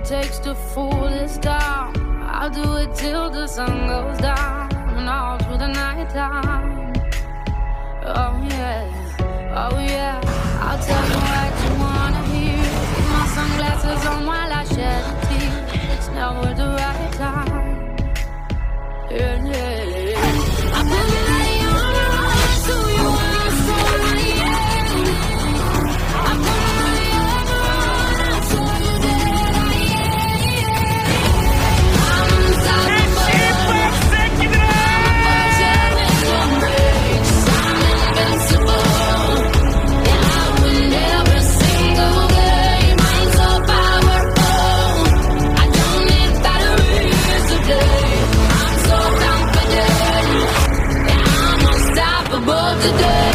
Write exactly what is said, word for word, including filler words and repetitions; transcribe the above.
it takes to fool this town. I'll do it till the sun goes down and all through the night time. Oh yeah, oh yeah, I'll tell you what you wanna hear. Keep my sunglasses on while I shed a tear. It's never the right time. Yeah, yeah. I put my light on your eyes so you are so right. I put my light on I saw you dead. I'm unstoppable. Today